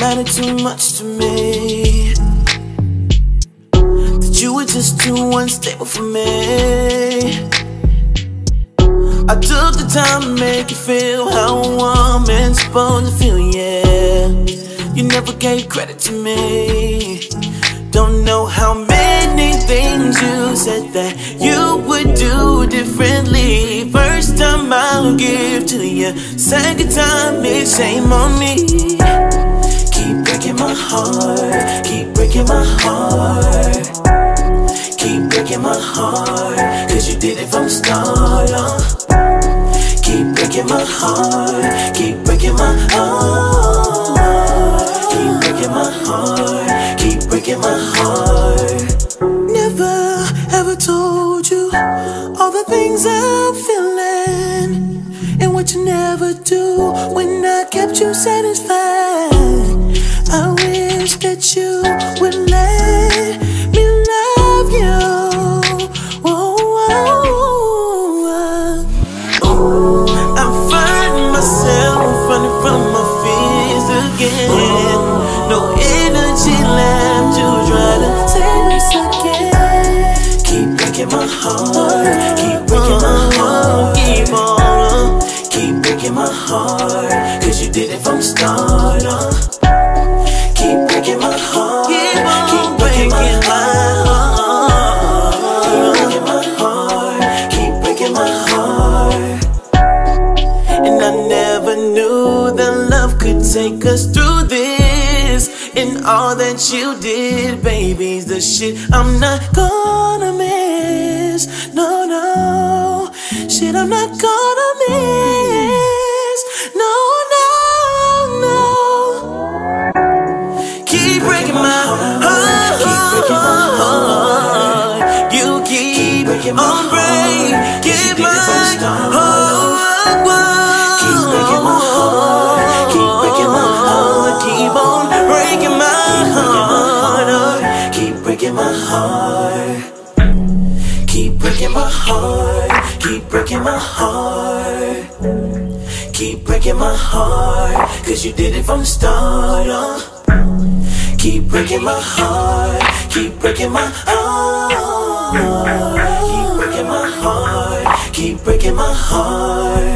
mattered too much to me, that you were just too unstable for me. I took the time to make you feel how a woman's supposed to feel, yeah. You never gave credit to me. Don't know how many things you said that you would do differently. First time I'll give to you, second time it's shame on me. Keep breaking my heart, keep breaking my heart, keep breaking my heart, cause you did it from the start, Keep breaking my heart, keep breaking my heart, keep breaking my heart, keep breaking my heart. Never ever told you all the things I'm feeling, and what you never do when I kept you satisfied. I wish that you would let me love you. I find myself running from my fears again. No energy left to try to save us again. Keep breaking my heart, keep breaking my heart, keep on, keep breaking my heart, cause you did it from the start, Keep breaking my heart, keep breaking my heart, keep breaking my heart, keep breaking my heart. And I never knew that love could take us through this, and all that you did, baby's the shit I'm not gonna miss. No, no, shit I'm not gonna miss. No, no, no. Keep breaking my heart, you keep on breaking my heart. Keep breaking my heart, keep breaking my heart, keep on breaking my heart. Keep breaking my heart, keep breaking my heart, keep breaking my heart, keep breaking my heart, cause you did it from the start, Keep breaking my heart, keep breaking my heart, keep breaking my heart, keep breaking my heart.